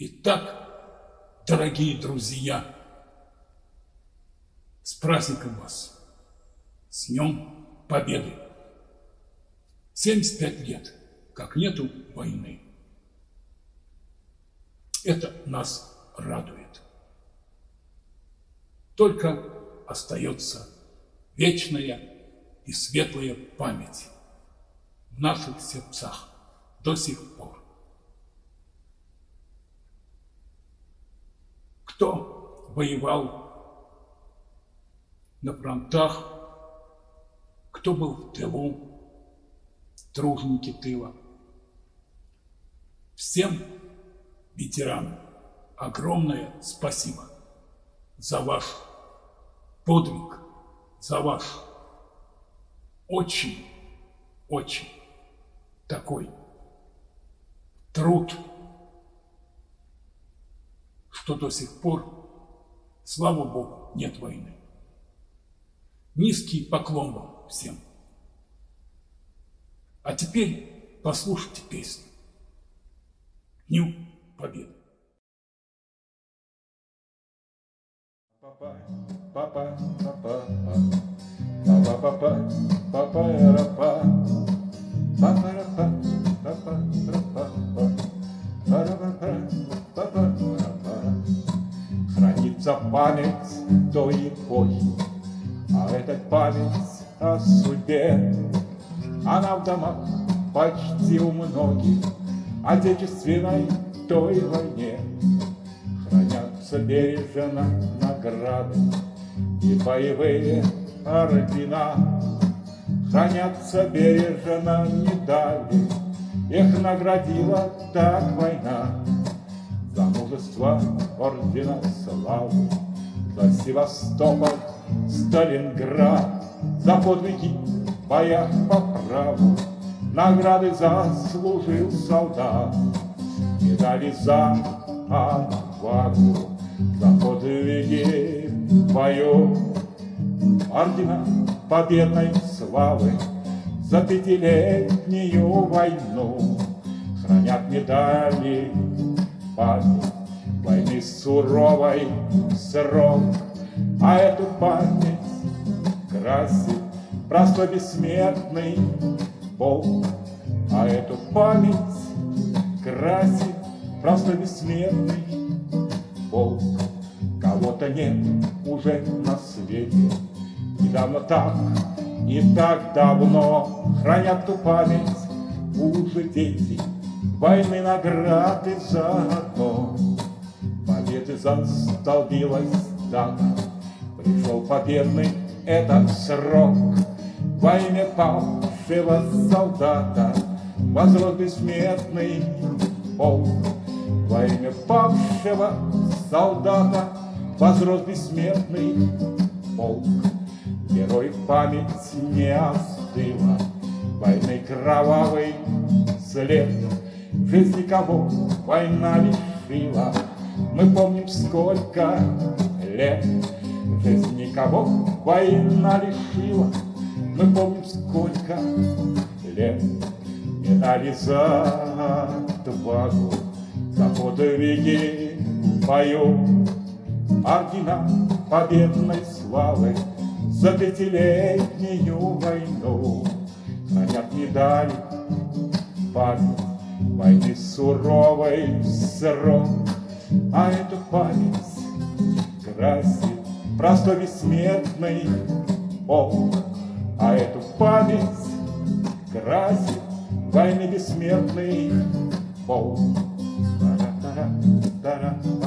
Итак, дорогие друзья, с праздником вас, с Днем Победы! 75 лет, как нету войны. Это нас радует. Только остается вечная и светлая память в наших сердцах до сих пор. Кто воевал на фронтах, кто был в тылу, труженики тыла. Всем ветеранам огромное спасибо за ваш подвиг, за ваш очень такой труд, что до сих пор, слава Богу, нет войны. Низкий поклон вам всем. А теперь послушайте песню к Дню Победы. Хранится память той эпохи, а эта память о судьбе. Она в домах почти у многих, отечественной той войне. Хранятся бережно награды и боевые ордена. Хранятся бережно медали, их наградила так война. За мужество ордена славы, за Севастополь, Сталинград, за подвиги в боях по праву, награды заслужил солдат, медали за отвагу, за подвиги в бою, ордена победной славы за пятилетнюю войну. Хранят медали память войны суровой срок, а эту память красит простой бессмертный полк, а эту память красит простой бессмертный полк. Кого-то нет уже на свете, недавно так, не так давно хранят ту память уже дети, войны награды заодно. Победы застолбилась дата, пришел победный этот срок. Во имя павшего солдата возрос бессмертный полк. Во имя павшего солдата возрос бессмертный полк. Героев память не остыла, войны кровавый след. Жизни кого война лишила, мы помним, сколько лет. Жизни кого война лишила, мы помним, сколько лет. Медали за отвагу, за подвиги в бою, ордена победной славы за пятилетнюю войну. Хранят медали память войны суровой срок, а эту память красит простой бессмертный полк, а эту память красит войны бессмертный полк. Тара-тара-тара.